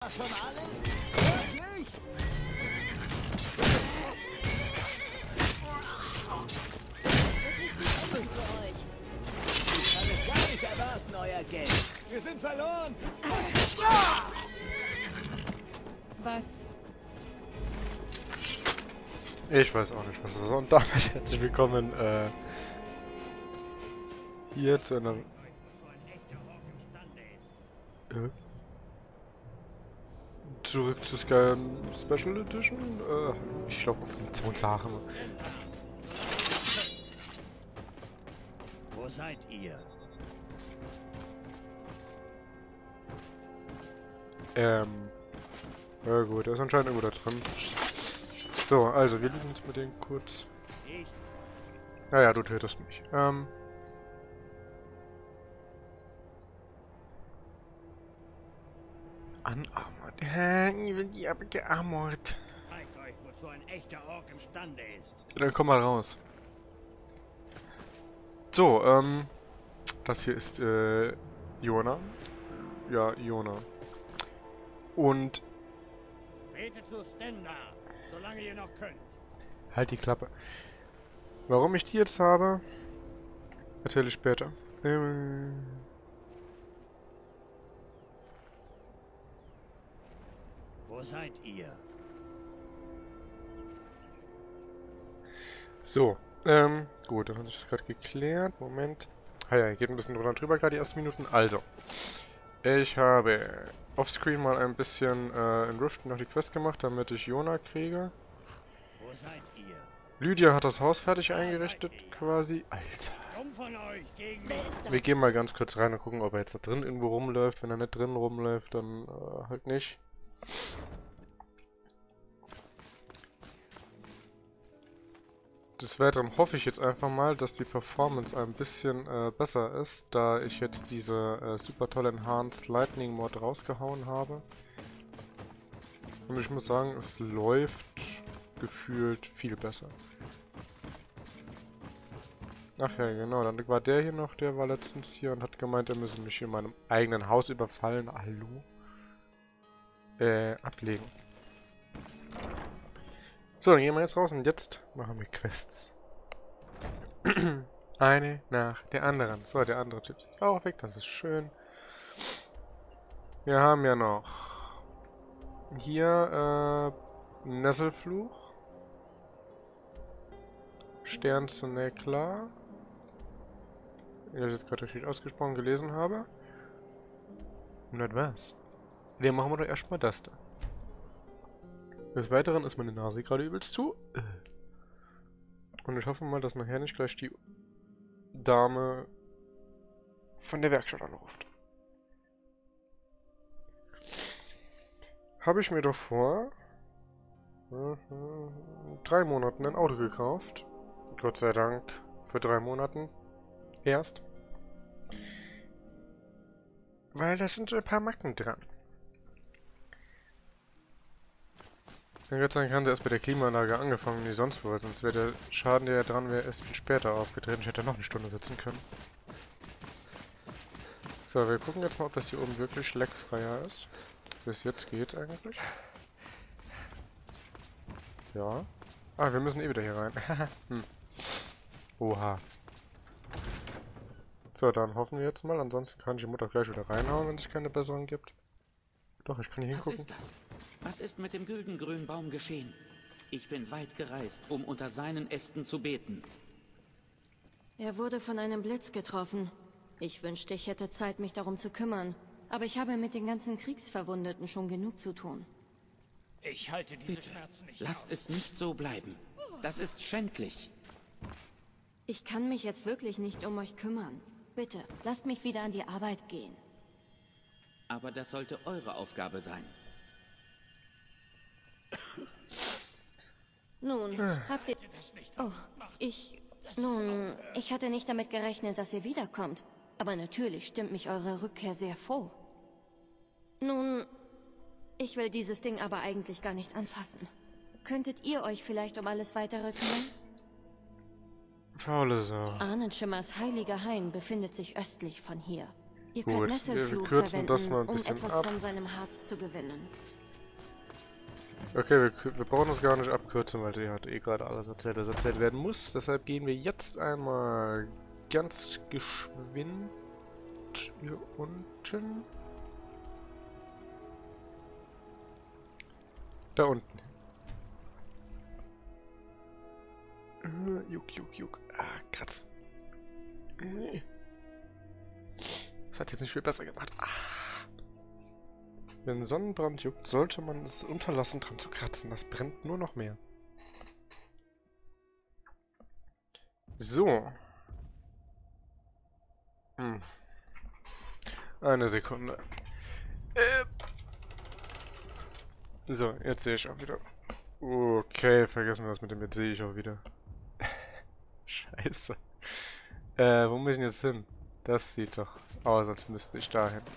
Schon alles? Wirklich? Ich kann es gar nicht erwarten, euer Geld. Wir sind verloren. Was? Ich weiß auch nicht, was das ist. Und damit herzlich willkommen hier zu einer... Zurück zu Skyrim Special Edition? Ich glaube auf Informationssache. Wo seid ihr? Ja gut, er ist anscheinend irgendwo da drin. So, also, wir legen uns mit denen kurz... Naja, du tötest mich. Unarmored. Ich will die aber gearmort. Zeigt euch, wozu ein echter Ork imstande ist. Dann komm mal raus. So, das hier ist, Iona. Ja, Iona. Und... Betet zu Stendar, solange ihr noch könnt. Halt die Klappe. Warum ich die jetzt habe, erzähle ich später. Wo seid ihr? So, gut, dann habe ich das gerade geklärt. Moment. Ah ja, geht ein bisschen drunter und drüber gerade die ersten Minuten. Also, ich habe offscreen mal ein bisschen in Rift noch die Quest gemacht, damit ich Iona kriege. Wo seid ihr? Lydia hat das Haus fertig eingerichtet, quasi. Alter. Komm von euch gegen mich. Wir gehen mal ganz kurz rein und gucken, ob er jetzt da drin irgendwo rumläuft. Wenn er nicht drin rumläuft, dann halt nicht. Des Weiteren hoffe ich jetzt einfach mal, dass die Performance ein bisschen besser ist, da ich jetzt diese super tolle Enhanced Lightning Mod rausgehauen habe. Und ich muss sagen, es läuft gefühlt viel besser. Ach ja, genau, dann war der hier noch, der war letztens hier und hat gemeint, er müsse mich in meinem eigenen Haus überfallen. Hallo? Ablegen. So, dann gehen wir jetzt raus und jetzt machen wir Quests. Eine nach der anderen. So, der andere Typ ist jetzt auch weg, das ist schön. Wir haben ja noch hier Nesselfluch. Stern zu Nekla. Ich das jetzt gerade richtig ausgesprochen gelesen habe. Und das war's. Den machen wir doch erstmal das da. Des Weiteren ist meine Nase gerade übelst zu. Und ich hoffe mal, dass nachher nicht gleich die Dame von der Werkstatt anruft. Habe ich mir doch vor 3 Monaten ein Auto gekauft. Gott sei Dank für 3 Monaten erst. Weil da sind so ein paar Macken dran. Dann Gott sei Dank haben sie erst bei der Klimaanlage angefangen, wie sonst wo, sonst wäre der Schaden, der dran wäre, erst viel später aufgetreten. Ich hätte noch eine Stunde sitzen können. So, wir gucken jetzt mal, ob das hier oben wirklich leckfreier ist. Bis jetzt geht eigentlich. Ja. Ah, wir müssen eh wieder hier rein. Oha. So, dann hoffen wir jetzt mal. Ansonsten kann ich die Mutter gleich wieder reinhauen, wenn es keine besseren gibt. Doch, ich kann hier hingucken. Was ist das? Was ist mit dem güldengrünen Baum geschehen? Ich bin weit gereist, um unter seinen Ästen zu beten. Er wurde von einem Blitz getroffen. Ich wünschte, ich hätte Zeit, mich darum zu kümmern. Aber ich habe mit den ganzen Kriegsverwundeten schon genug zu tun. Ich halte diese Bitte, Schmerzen nicht lasst aus. es nicht so bleiben. Das ist schändlich. Ich kann mich jetzt wirklich nicht um euch kümmern. Bitte, lasst mich wieder an die Arbeit gehen. Aber das sollte eure Aufgabe sein. Nun, habt ihr... Oh, Nun, ich hatte nicht damit gerechnet, dass ihr wiederkommt. Aber natürlich stimmt mich eure Rückkehr sehr froh. Nun, ich will dieses Ding aber eigentlich gar nicht anfassen. Könntet ihr euch vielleicht um alles Weitere kümmern? Faule Sau. Ahnenschimmers heiliger Hain befindet sich östlich von hier. Ihr Gut, könnt wir Nesselfluch kürzen das verwenden, mal ein um bisschen etwas ab. von seinem Harz zu gewinnen. Okay, wir brauchen das gar nicht abkürzen, weil sie hat eh gerade alles erzählt, was erzählt werden muss. Deshalb gehen wir jetzt einmal ganz geschwind hier unten. Da unten. Juck, juck, juck. Ah, kratz. Das hat jetzt nicht viel besser gemacht. Ah. Wenn Sonnenbrand juckt, sollte man es unterlassen, dran zu kratzen. Das brennt nur noch mehr. So. Eine Sekunde. So, jetzt sehe ich auch wieder. Okay, vergessen wir das mit dem. Jetzt sehe ich auch wieder. Scheiße. Wo muss ich denn jetzt hin? Das sieht doch aus, als müsste ich da hin.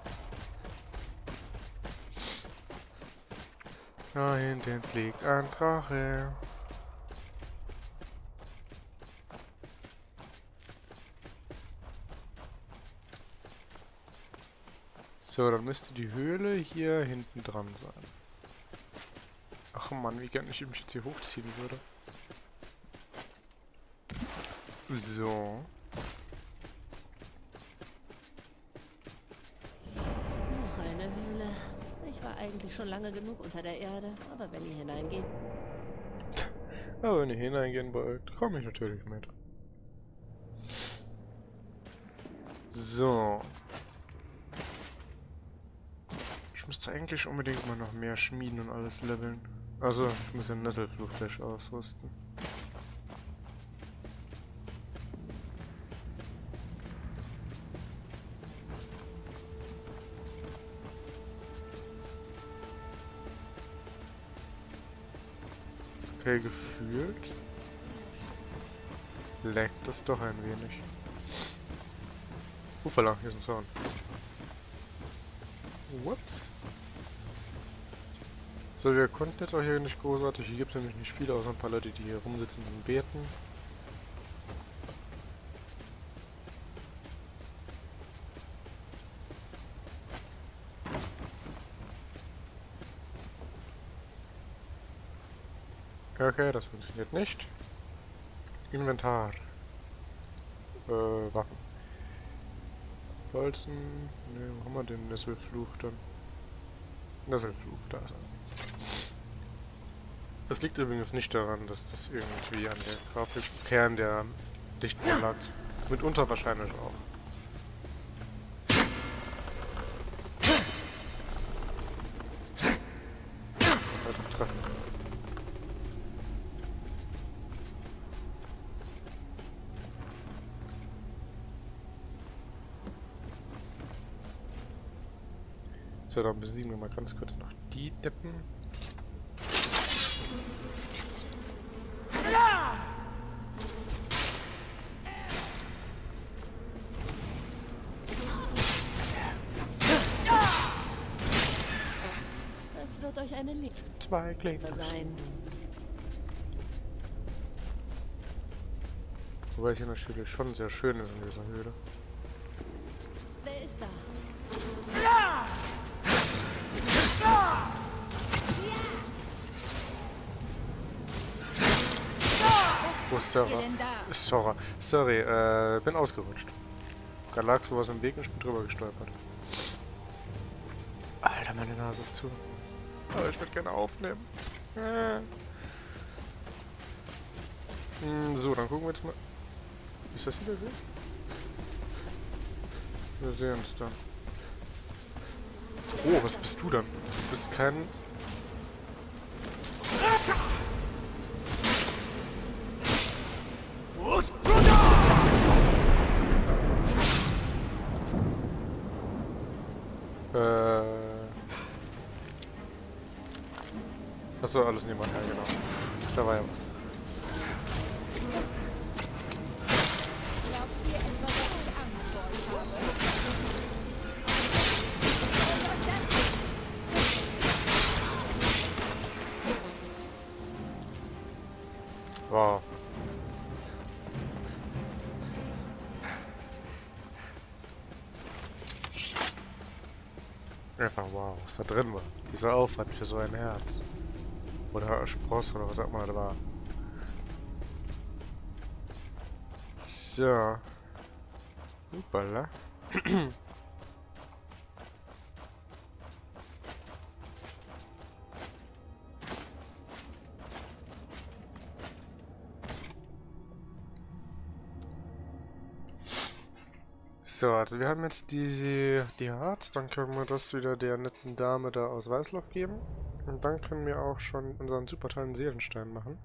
Da hinten fliegt ein Drache. So, dann müsste die Höhle hier hinten dran sein. Ach Mann, wie gerne ich mich jetzt hier hochziehen würde. So. Noch eine Höhle. Ich war eigentlich schon lange genug unter der Erde, aber wenn ihr hineingeht... Aber wenn ihr hineingehen wollt, komme ich natürlich mit. So. Ich müsste eigentlich unbedingt mal noch mehr schmieden und alles leveln. Also, ich muss den Nesselfluch gleich ausrüsten. Okay, gefühlt laggt das doch ein wenig. Hoppala, hier ist ein Zaun. What? So, wir konnten jetzt auch hier nicht großartig. Hier gibt es nämlich nicht viele, außer ein paar Leute, die hier rumsitzen und beten. Okay, das funktioniert nicht. Inventar. Waffen. Bolzen. Ne, wo haben wir den Nesselfluch dann? Nesselfluch, da ist er. Das liegt übrigens nicht daran, dass das irgendwie an der Grafikkern der Lichtern lag. Mitunter wahrscheinlich auch. Und halt treffen. So, dann besiegen wir mal ganz kurz noch die Deppen. Das wird euch eine Liebe Zwei Klingen. sein. Wobei es hier natürlich schon sehr schön ist in dieser Höhle. Wer ist da? Wo ist Sora? Sora. Sorry, bin ausgerutscht. Da lag sowas im Weg und ich bin drüber gestolpert. Alter, meine Nase ist zu. Aber ich würde gerne aufnehmen. So, dann gucken wir jetzt mal. Ist das hier der Weg? Wir sehen uns dann. Oh, was bist du dann? Du bist kein... Achso, alles niemand, ja genau. Da war ja was. Wow. Einfach wow, was da drin war. Dieser Aufwand für so ein Herz. Oder Spross oder was auch immer da war. So. Hoppala. So, also wir haben jetzt die Harz, dann können wir das wieder der netten Dame da aus Weißlauf geben. Und dann können wir auch schon unseren super tollen Seelenstein machen.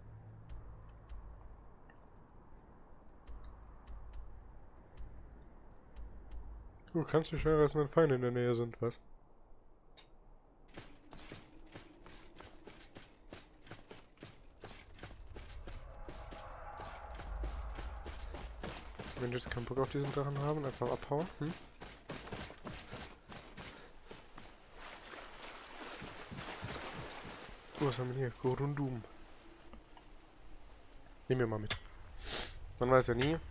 Du kannst nicht schneller, als wenn Feinde in der Nähe sind, was? Wenn die jetzt keinen Bock auf diesen Drachen haben, einfach abhauen, Was haben wir hier? Korundum. Nehmen wir mal mit. Man weiß ja nie.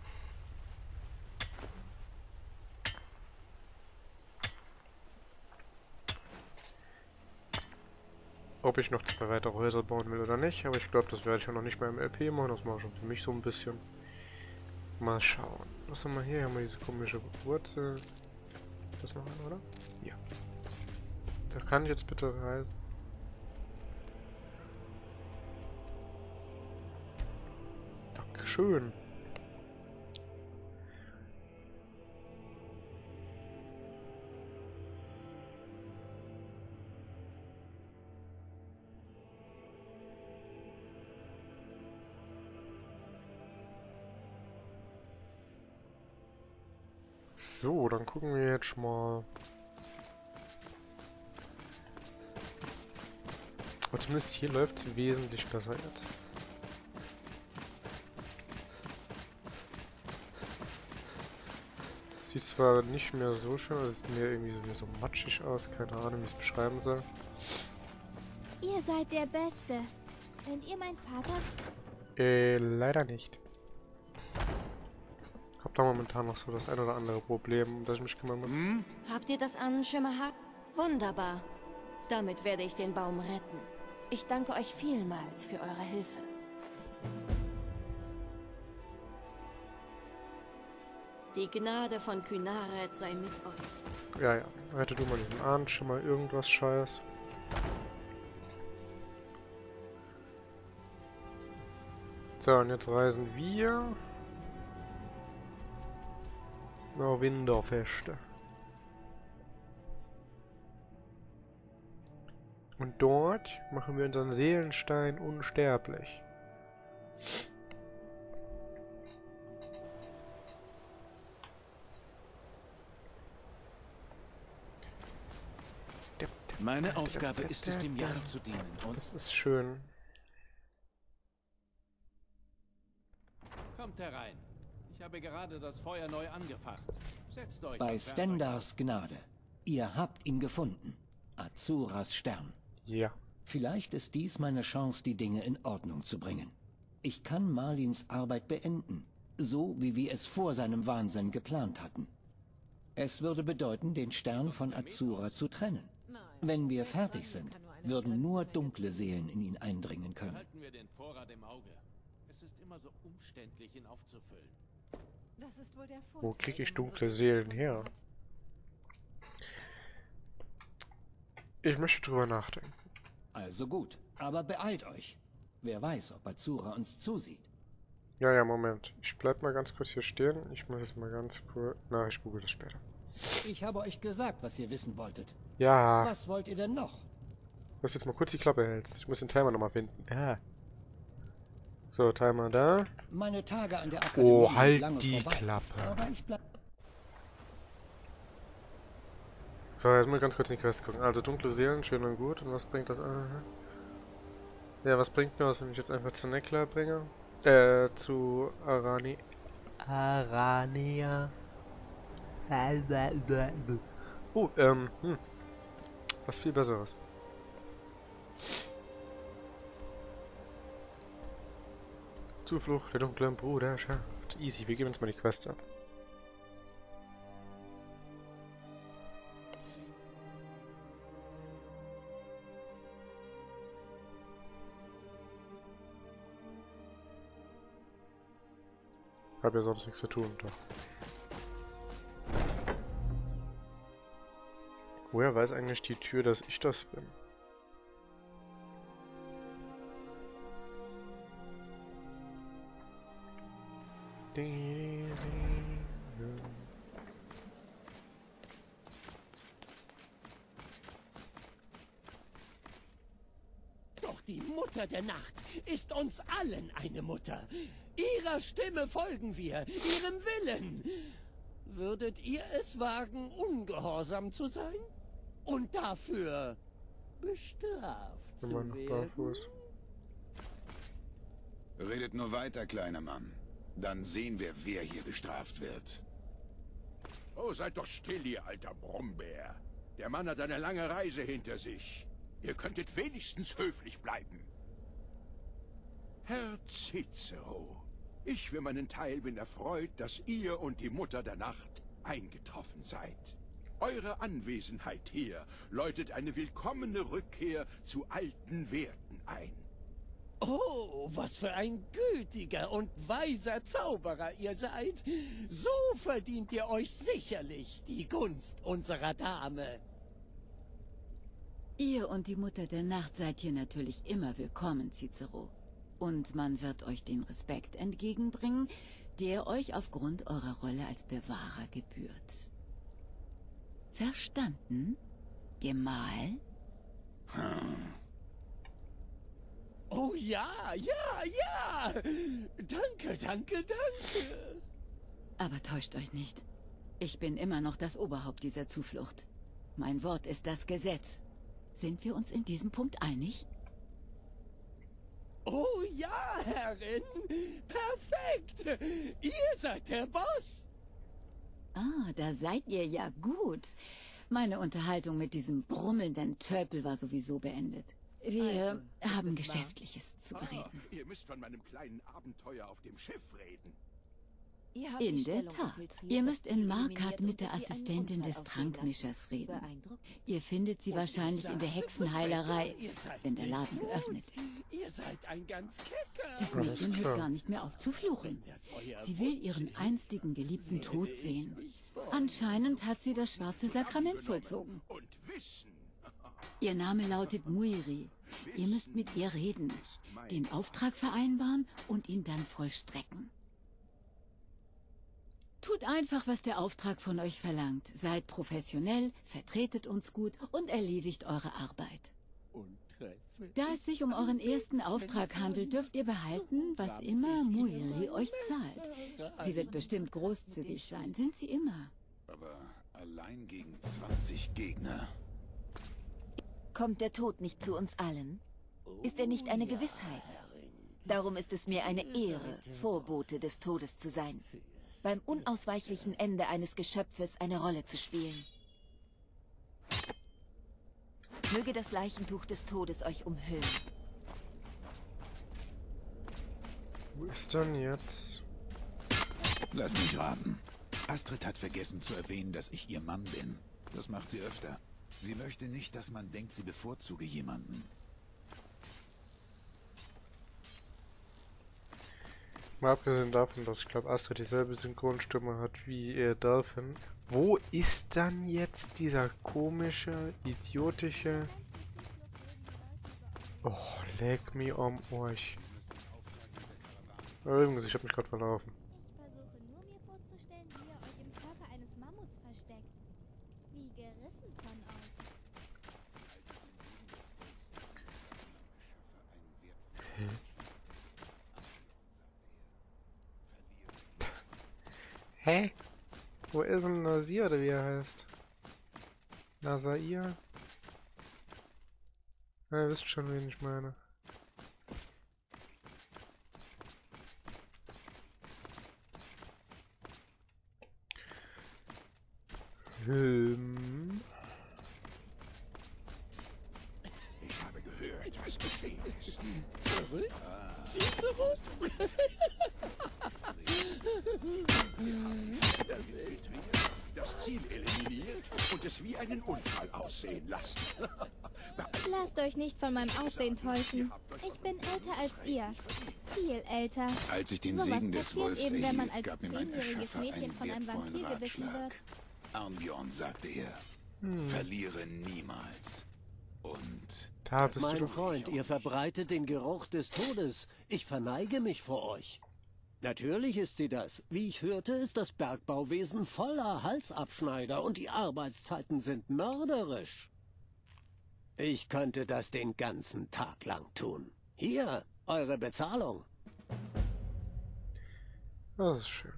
Ob ich noch 2 weitere Häuser bauen will oder nicht, aber ich glaube, das werde ich ja noch nicht mal im LP machen. Das mache ich schon für mich so ein bisschen. Mal schauen. Was haben wir hier? Hier haben wir diese komische Wurzel. Das noch ein, oder? Ja. Da kann ich jetzt bitte reisen. Dankeschön. So, dann gucken wir jetzt mal. Aber zumindest hier läuft es wesentlich besser jetzt. Sieht zwar nicht mehr so schön, es sieht mir irgendwie so matschig aus, keine Ahnung, wie ich es beschreiben soll. Ihr seid der Beste. Könnt ihr mein Vater... Leider nicht. Hab da momentan noch so das ein oder andere Problem, um das ich mich kümmern muss. Habt ihr das an, Schimmerhack? Wunderbar. Damit werde ich den Baum retten. Ich danke euch vielmals für eure Hilfe. Die Gnade von Kynaret sei mit euch. Ja, ja. Rette du mal diesen Ahn, schon mal irgendwas Scheiß. So, und jetzt reisen wir nach Winterfeste. Und dort machen wir unseren Seelenstein unsterblich. Meine Aufgabe ist es, dem Jarl zu dienen. Und Das ist schön. Kommt herein. Ich habe gerade das Feuer neu angefacht. Setzt euch. Bei und wärmt euch Stendars Gnade. Ihr habt ihn gefunden. Azuras Stern. Ja. Vielleicht ist dies meine Chance, die Dinge in Ordnung zu bringen. Ich kann Marlins Arbeit beenden, so wie wir es vor seinem Wahnsinn geplant hatten. Es würde bedeuten, den Stern von Azura zu trennen. Wenn wir fertig sind, würden nur dunkle Seelen in ihn eindringen können. Halten wir den Vorrat im Auge. Es ist immer so umständlich, ihn aufzufüllen. Das ist wohl der Wo Vorteil, kriege ich wenn man dunkle so Seelen viel her? hat. Ich möchte drüber nachdenken. Also gut, aber beeilt euch. Wer weiß, ob Azura uns zusieht. Ja, ja, Moment. Ich bleib mal ganz kurz hier stehen. Ich muss jetzt mal ganz kurz... Na, ich google das später. Ich habe euch gesagt, was ihr wissen wolltet. Ja. Was wollt ihr denn noch? Du musst jetzt mal kurz die Klappe hältst. Ich muss den Timer nochmal finden. Ja. So, Timer da. Meine Tage an der Akademie Oh, sind halt lange die vorbei. Klappe. Aber ich bleib... So, jetzt muss ich ganz kurz in die Quest gucken. Also, dunkle Seelen, schön und gut. Und was bringt das? Ja, was bringt mir das, wenn ich jetzt einfach zu Nekla bringe? Zu Arania. Oh, was viel Besseres. Zuflucht der dunklen Bruderschaft. Easy, wir geben uns mal die Quest ab. Hab ja sonst nichts zu tun, doch. Woher weiß eigentlich die Tür, dass ich das bin? Doch die Mutter der Nacht ist uns allen eine Mutter. Ihrer Stimme folgen wir, ihrem Willen. Würdet ihr es wagen, ungehorsam zu sein? Und dafür bestraft zu werden? Redet nur weiter, kleiner Mann. Dann sehen wir, wer hier bestraft wird. Oh, seid doch still, ihr alter Brombeer. Der Mann hat eine lange Reise hinter sich. Ihr könntet wenigstens höflich bleiben. Herr Cicero, ich für meinen Teil bin erfreut, dass ihr und die Mutter der Nacht eingetroffen seid. Eure Anwesenheit hier läutet eine willkommene Rückkehr zu alten Werten ein. Oh, was für ein gütiger und weiser Zauberer ihr seid. So verdient ihr euch sicherlich die Gunst unserer Dame. Ihr und die Mutter der Nacht seid hier natürlich immer willkommen, Cicero. Und man wird euch den Respekt entgegenbringen, der euch aufgrund eurer Rolle als Bewahrer gebührt. Verstanden, Gemahl? Oh ja, ja, ja! Danke, danke, danke! Aber täuscht euch nicht. Ich bin immer noch das Oberhaupt dieser Zuflucht. Mein Wort ist das Gesetz. Sind wir uns in diesem Punkt einig? Oh ja, Herrin! Perfekt! Ihr seid der Boss! Ah, da seid ihr ja gut. Meine Unterhaltung mit diesem brummelnden Tölpel war sowieso beendet. Wir haben Geschäftliches zu bereden. Ihr müsst von meinem kleinen Abenteuer auf dem Schiff reden. In der Tat. Ihr müsst in Markat mit der Assistentin des Trankmischers reden. Ihr findet sie wahrscheinlich in der Hexenheilerei, wenn der Laden geöffnet ist. Ihr seid ein ganz Kecker. Das Mädchen hört gar nicht mehr auf zu fluchen. Sie will ihren einstigen Geliebten tot sehen. Anscheinend hat sie das schwarze Sakrament vollzogen. Ihr Name lautet Muiri. Ihr müsst mit ihr reden, den Auftrag vereinbaren und ihn dann vollstrecken. Tut einfach, was der Auftrag von euch verlangt. Seid professionell, vertretet uns gut und erledigt eure Arbeit. Da es sich um euren ersten Auftrag handelt, dürft ihr behalten, was immer Muiri euch zahlt. Sie wird bestimmt großzügig sein, sind sie immer. Aber allein gegen 20 Gegner. Kommt der Tod nicht zu uns allen? Ist er nicht eine Gewissheit? Darum ist es mir eine Ehre, Vorbote des Todes zu sein. Beim unausweichlichen Ende eines Geschöpfes eine Rolle zu spielen. Möge das Leichentuch des Todes euch umhüllen. Wo ist denn jetzt? Lass mich raten. Astrid hat vergessen zu erwähnen, dass ich ihr Mann bin. Das macht sie öfter. Sie möchte nicht, dass man denkt, sie bevorzuge jemanden. Mal abgesehen davon, dass ich glaube, Astrid dieselbe Synchronstimme hat wie Delphin. Wo ist dann jetzt dieser komische, idiotische... Oh, leck mich am Arsch. Übrigens, ich habe mich gerade verlaufen. Ich versuche nur mir vorzustellen, wie ihr euch im Körper eines Mammuts versteckt. Wie gerissen von euch. Hä? Wo ist denn Nasir, oder wie er heißt? Nasair? Ja, ihr wisst schon, wen ich meine. Ich habe gehört, was geschehen ist. Verrückt? Cicero? Das Ziel eliminiert und es wie einen Unfall aussehen lassen. Lasst euch nicht von meinem Aussehen täuschen. Ich bin älter als ihr. viel älter. Als ich den Sowas Segen des passiert Wolfs eben, wenn man erhielt, als gab mir mein 10-jähriges Erschaffer Mädchen einen von einem wertvollen Vampir gebissen wird. Ratschlag. Arnbjorn, sagte er, verliere niemals. Und... Da bist Mein du. Freund, ihr verbreitet den Geruch des Todes. Ich verneige mich vor euch. Natürlich ist sie das. Wie ich hörte, ist das Bergbauwesen voller Halsabschneider und die Arbeitszeiten sind mörderisch. Ich könnte das den ganzen Tag lang tun. Hier, eure Bezahlung. Das ist schön.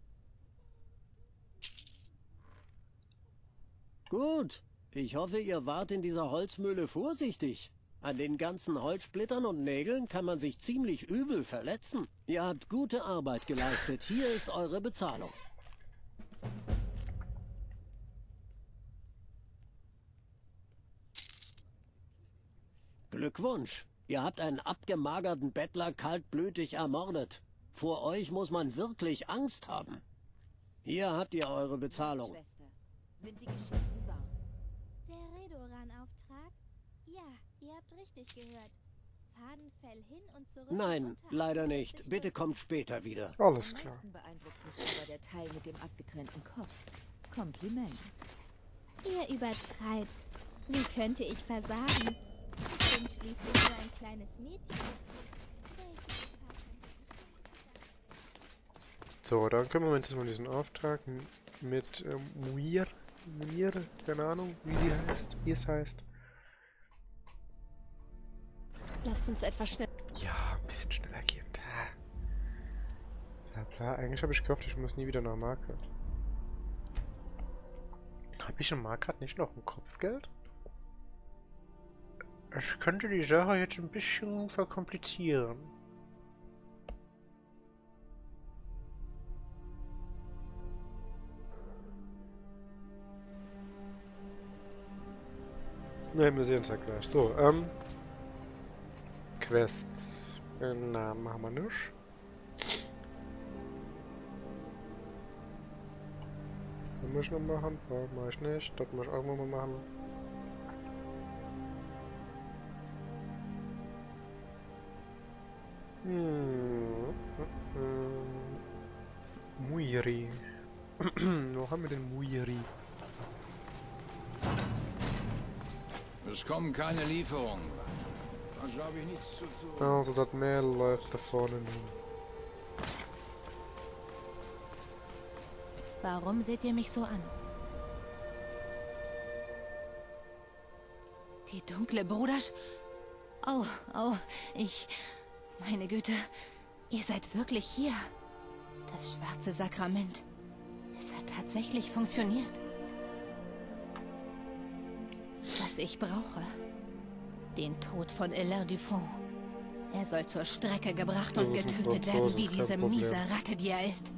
Gut. Ich hoffe, ihr wart in dieser Holzmühle vorsichtig. An den ganzen Holzsplittern und Nägeln kann man sich ziemlich übel verletzen. Ihr habt gute Arbeit geleistet. Hier ist eure Bezahlung. Glückwunsch. Ihr habt einen abgemagerten Bettler kaltblütig ermordet. Vor euch muss man wirklich Angst haben. Hier habt ihr eure Bezahlung. Schwester, sind die Geschichten wahr? Der Redoran-Auftrag? Ja, ihr habt richtig gehört. Fadenfell hin und zurück. Nein, unter leider 48 nicht. Bitte Stunden. kommt später wieder. Alles Am klar. meisten beeindruckt mich aber der Teil mit dem abgetrennten Kopf. Kompliment. Ihr übertreibt. Wie könnte ich versagen? Ich bin schließlich nur ein kleines Mädchen. So, dann kümmern wir uns jetzt mal um diesen Auftrag mit Munir, keine Ahnung, wie es heißt. Lasst uns etwas schnell... Ja, ein bisschen schneller gehen. Bla bla, eigentlich habe ich gehofft, ich muss nie wieder nach Markgrad. Habe ich in Markgrad nicht noch ein Kopfgeld? Ich könnte die Sache jetzt ein bisschen verkomplizieren. Ne, wir sehen uns ja gleich. So, Quests. Namen haben wir nicht. Das muss ich noch machen. Das mache ich nicht. Das muss ich auch mal machen. Muiri. Wo haben wir den Muiri? Es kommen keine Lieferungen. Also habe ich nichts zu tun. Also das Mehl läuft da vorne hin. Warum seht ihr mich so an? Die dunkle Brudersch... Oh, meine Güte, ihr seid wirklich hier. Das schwarze Sakrament. Es hat tatsächlich funktioniert. Was ich brauche. Den Tod von Alain Dufont. Er soll zur Strecke gebracht und getötet werden, wie diese miese Ratte, die er ist.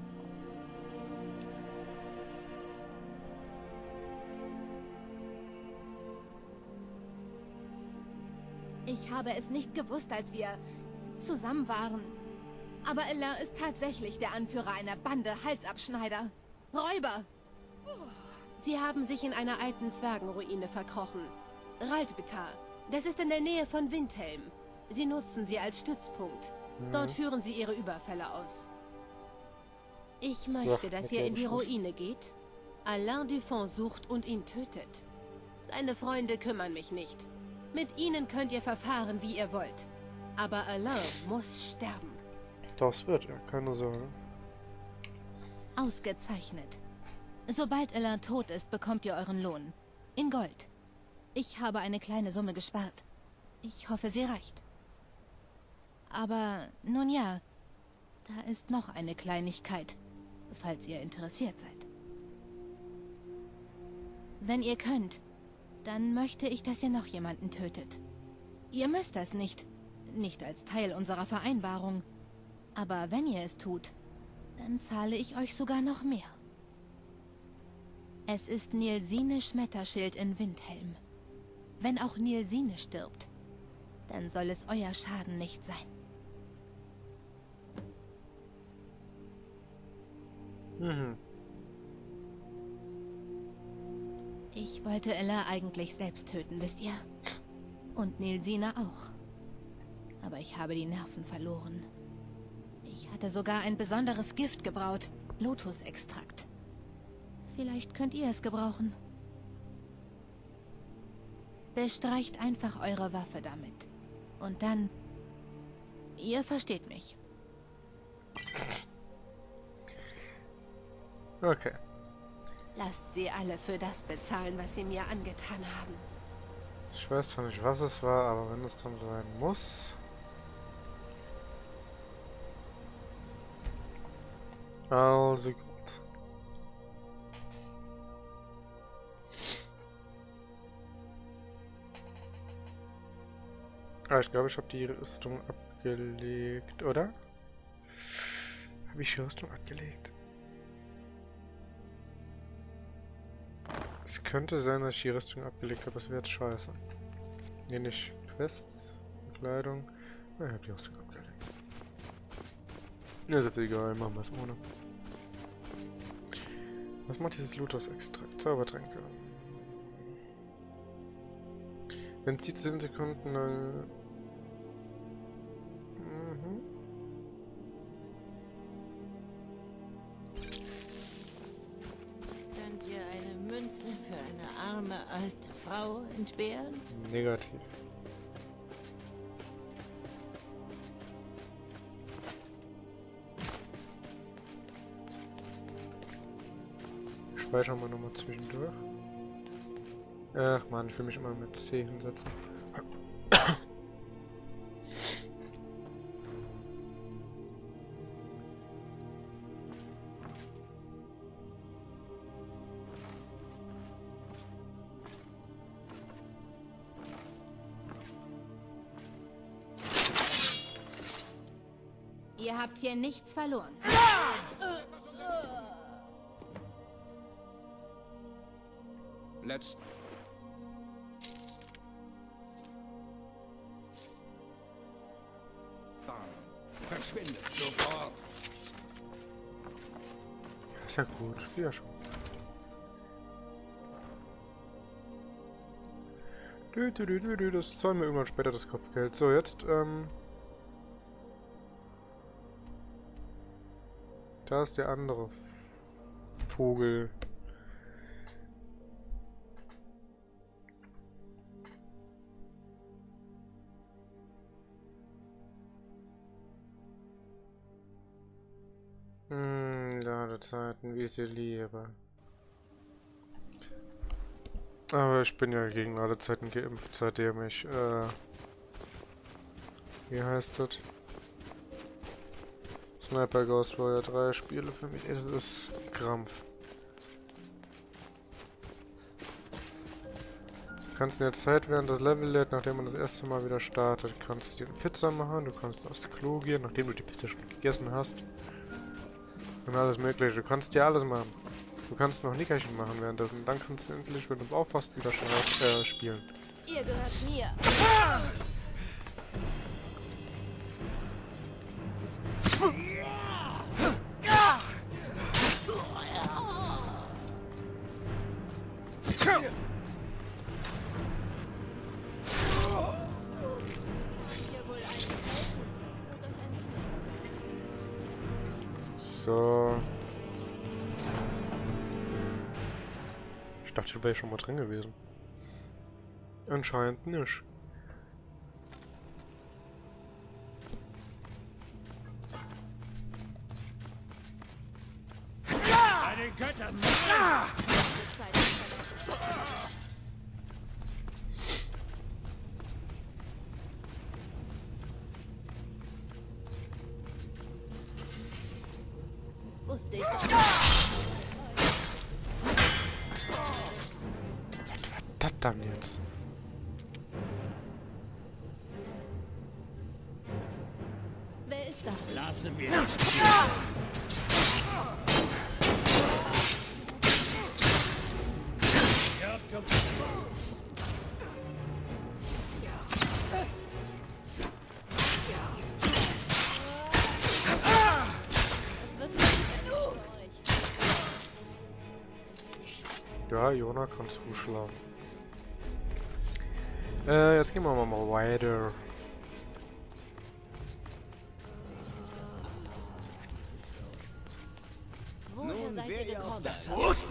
Ich habe es nicht gewusst, als wir zusammen waren. Aber Alain ist tatsächlich der Anführer einer Bande Halsabschneider. Räuber! Sie haben sich in einer alten Zwergenruine verkrochen. Raldbitar. Das ist in der Nähe von Windhelm. Sie nutzen sie als Stützpunkt. Dort führen sie ihre Überfälle aus. Ich möchte, dass ihr in die Ruine geht. Alain Dufont sucht und ihn tötet. Seine Freunde kümmern mich nicht. Mit ihnen könnt ihr verfahren, wie ihr wollt. Aber Alain muss sterben. Das wird ja, keine Sorge. Ausgezeichnet. Sobald Alain tot ist, bekommt ihr euren Lohn. In Gold. Ich habe eine kleine Summe gespart. Ich hoffe, sie reicht. Aber, nun ja, da ist noch eine Kleinigkeit, falls ihr interessiert seid. Wenn ihr könnt, dann möchte ich, dass ihr noch jemanden tötet. Ihr müsst das nicht. Nicht als Teil unserer Vereinbarung. Aber wenn ihr es tut, dann zahle ich euch sogar noch mehr. Es ist Nielsine Schmetterschild in Windhelm. Wenn auch Nielsine stirbt, dann soll es euer Schaden nicht sein. Ich wollte Ella eigentlich selbst töten, wisst ihr? Und Nielsine auch. Aber ich habe die Nerven verloren. Ich hatte sogar ein besonderes Gift gebraut. Lotusextrakt. Vielleicht könnt ihr es gebrauchen. Bestreicht einfach eure Waffe damit. Und dann... Ihr versteht mich. Okay. Lasst sie alle für das bezahlen, was sie mir angetan haben. Ich weiß zwar nicht, was es war, aber wenn es dann sein muss... Also gut. Ah, ich glaube, ich habe die Rüstung abgelegt, oder? Habe ich die Rüstung abgelegt? Es könnte sein, dass ich die Rüstung abgelegt habe, das wäre jetzt scheiße. Nee, nicht. Quests, Kleidung. Ah, ich habe die Rüstung abgelegt. Ja, ist jetzt egal, machen wir es ohne. Was macht dieses Lotus-Extrakt? Zaubertränke. Wenn es die 10 Sekunden... Könnt ihr eine Münze für eine arme alte Frau entbehren? Negativ. Speichern wir nochmal zwischendurch. Ach man, ich will mich immer mit C hinsetzen. Ihr habt hier nichts verloren. Letzt. Verschwindet sofort. Ist ja gut, ja schon. Das zahlen wir irgendwann später, das Kopfgeld. So, jetzt, da ist der andere Vogel. Ladezeiten, wie ich sie liebe. Aber ich bin ja gegen Ladezeiten geimpft, seitdem ich, wie heißt das? Sniper Ghost Warrior 3 Spiele für mich. Das ist Krampf. Du kannst in der Zeit, während das Level lädt, nachdem man das erste Mal wieder startet, kannst du dir eine Pizza machen, du kannst aufs Klo gehen, nachdem du die Pizza schon gegessen hast. Und alles mögliche. Du kannst dir alles machen. Du kannst noch Nickerchen machen währenddessen. Dann kannst du endlich, wenn du aufpasst, wieder spielen. Ihr gehört mir. So. Ich dachte, ich wäre schon mal drin gewesen. Anscheinend nicht. Bei den Göttern! Wusste ich Was war das dann jetzt? Wer ist da? Lassen wir Ja, Jona kann zuschlagen. Jetzt gehen wir mal weiter. schon, wer ihr auch das ist.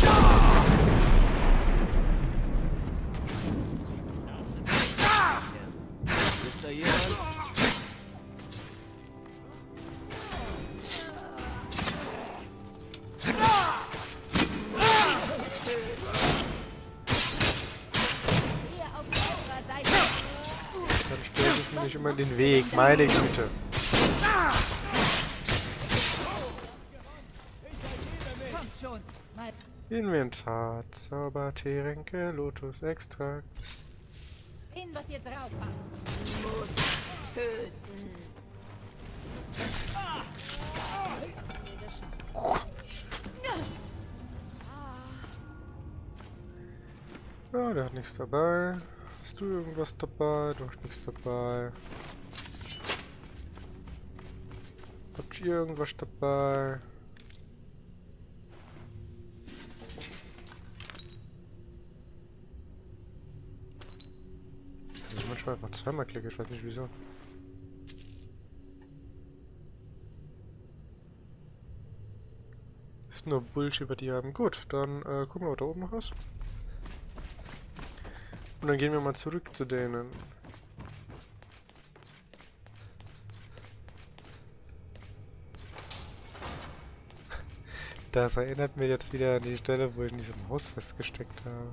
Ist da jemand? Dann stell dich nicht immer in den Weg, meine Güte. Inventar, Zaubertränke, Lotus Extrakt. Sehen, was ihr drauf habt. Muss töten. Ja, der hat nichts dabei. Hast du irgendwas dabei? Du hast nichts dabei. Habt ihr irgendwas dabei? Also ich manchmal einfach zweimal klicke, ich weiß nicht wieso. Das ist nur Bullshit, was die haben. Gut, dann gucken wir, was da oben noch ist. Und dann gehen wir mal zurück zu denen. Das erinnert mich jetzt wieder an die Stelle, wo ich in diesem Haus festgesteckt habe.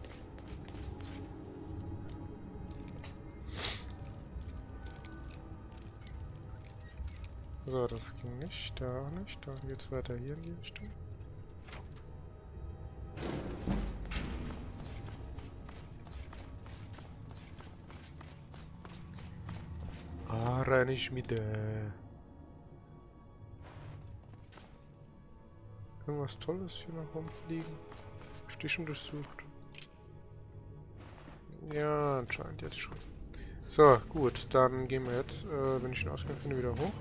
So, das ging nicht, da auch nicht. Dann geht's weiter hier in die Richtung. Rein ich mit irgendwas Tolles hier noch rumfliegen. Hab ich die schon durchsucht? Ja, anscheinend jetzt schon. So, gut, dann gehen wir jetzt, wenn ich den Ausgang finde, wieder hoch.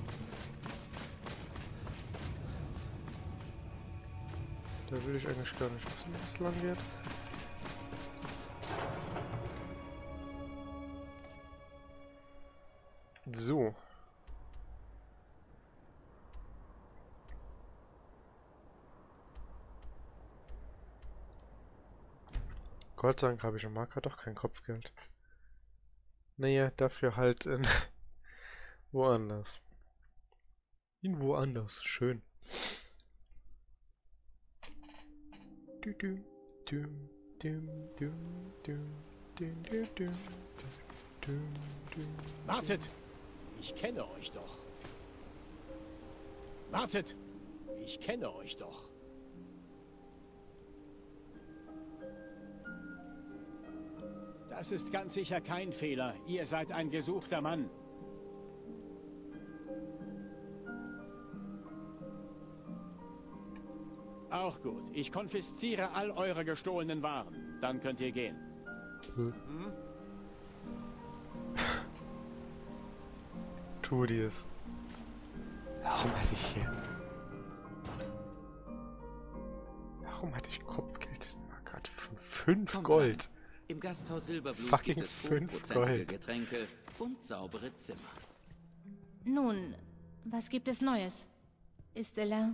Da will ich eigentlich gar nicht wissen, wie es lang geht. So. Gott sei Dank habe ich am Marker doch kein Kopfgeld. Naja, dafür halt in woanders. Irgendwo anders. Schön. Wartet! Ich kenne euch doch. Wartet! Ich kenne euch doch. Das ist ganz sicher kein Fehler. Ihr seid ein gesuchter Mann. Auch gut. Ich konfisziere all eure gestohlenen Waren. Dann könnt ihr gehen. Hm? Tu dies. Warum hatte ich hier? Warum hatte ich Kopfgeld? Gerade 5 Gold. Im Gasthaus Silberblut Fucking gibt es 5 Gold. Getränke und saubere Zimmer. Nun, was gibt es Neues? Ist Alain?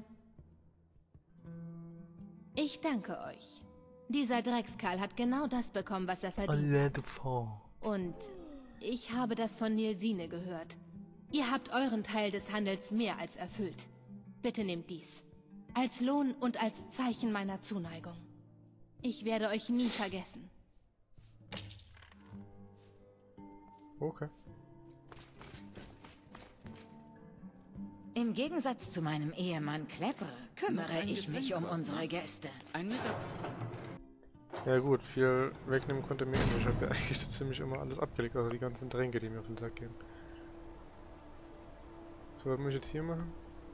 Ich danke euch. Dieser Dreckskerl hat genau das bekommen, was er verdient hat. Und ich habe das von Nilsine gehört. Ihr habt euren Teil des Handels mehr als erfüllt. Bitte nehmt dies. Als Lohn und als Zeichen meiner Zuneigung. Ich werde euch nie vergessen. Okay. Im Gegensatz zu meinem Ehemann Klepre kümmere ich mich um unsere Gäste. Ja gut, viel wegnehmen konnte mir nicht. Ich habe ja eigentlich so ziemlich immer alles abgelegt, also die ganzen Tränke, die mir auf den Sack gehen. So, was muss ich jetzt hier machen?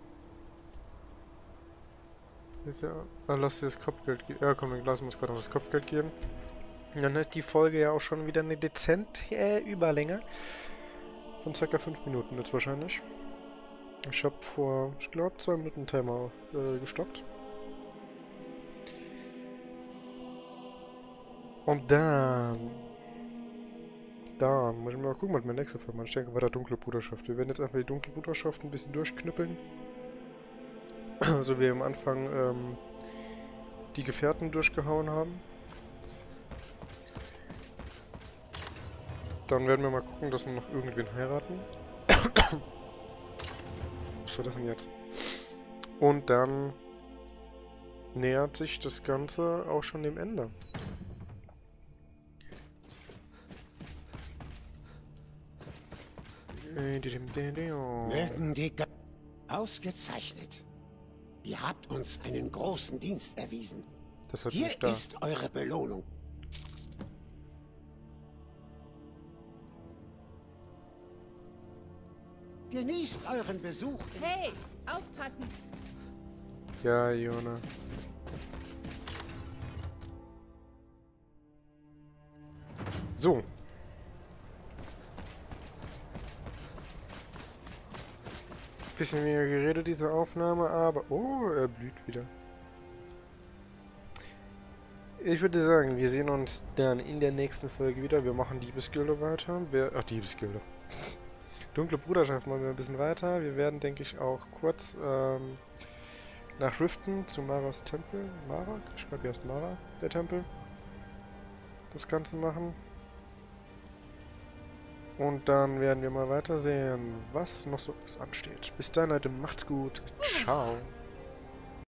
Ist ja... Ah, lass dir das Kopfgeld geben. Ja komm, dann lassen wir uns gerade noch das Kopfgeld geben. Und dann ist die Folge ja auch schon wieder eine dezente Überlänge. Von ca. 5 Minuten jetzt wahrscheinlich. Ich habe vor, ich glaube, 2 Minuten Timer gestoppt. Und dann muss ich mal gucken, was mein nächster Film ist. Ich denke, war der Dunkle Bruderschaft. Wir werden jetzt einfach die Dunkle Bruderschaft ein bisschen durchknüppeln. so wie wir am Anfang die Gefährten durchgehauen haben. Dann werden wir mal gucken, dass wir noch irgendwen heiraten. Was war das denn jetzt? Und dann nähert sich das Ganze auch schon dem Ende. Mögen die ausgezeichnet. Ihr habt uns einen großen Dienst erwiesen. Das hat Hier ist eure Belohnung. Genießt euren Besuch. Hey, aufpassen! Ja, Iona. So. Bisschen weniger geredet, diese Aufnahme, aber... Oh, er blüht wieder. Ich würde sagen, wir sehen uns dann in der nächsten Folge wieder. Wir machen Diebesgilde weiter. Diebesgilde. Dunkle Bruderschaft machen wir ein bisschen weiter. Wir werden, denke ich, auch kurz nach Riften zu Maras Tempel. Mara? Ich glaube, hier heißt Mara, der Tempel. Das Ganze machen. Und dann werden wir mal weiter sehen, was noch so ansteht. Bis dann, Leute, macht's gut. Ciao.